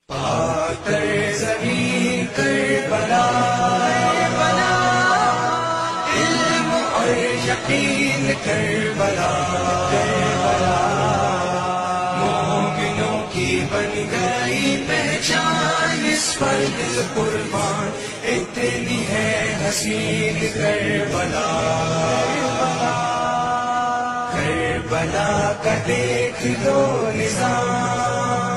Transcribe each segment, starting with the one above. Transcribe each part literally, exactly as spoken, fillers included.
کر زمین کربلا بلا علم اور یقین کربلا کربلا مومنوں کی بن گئی پہچان اس پر دل قربان اتنی ہے حسین کربلا کربلا کا دیکھ لو نظام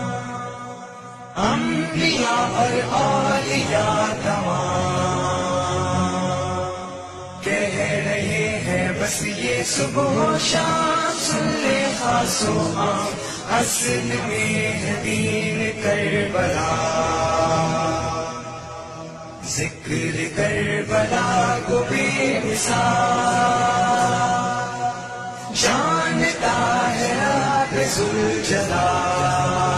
انبیاء اور اولیاء تمام کہہ رہے ہیں بس یہ صبح و شام سن لے خاص و عام اصل میں ہے دین کربلا ذکر کربلا کو بے مثال جانتا ہے آپ ذوالجلال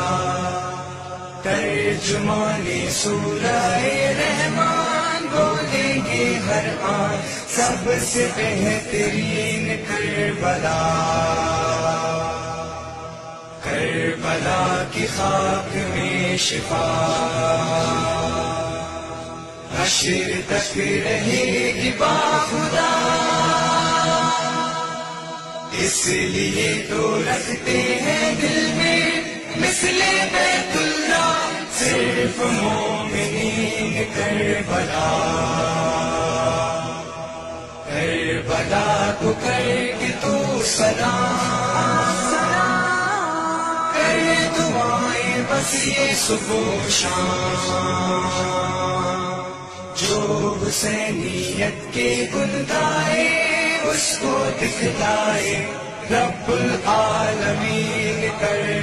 ترجمانی سورہ رحمان بولیں گے ہر آن سب سے بہترین کربلا کربلا کی خاک میں شفا حشر تک رہے گی باخدا اس لیے تو رکھتے ہیں دل میں مثل بیت اللہ صرف مومنین کربلا کربلا کو کر کے تو سلام کر دعائیں بس یہ صبح و شام جو حسینیت کے گن گائے اس کو دکھلائے رب العالمین کر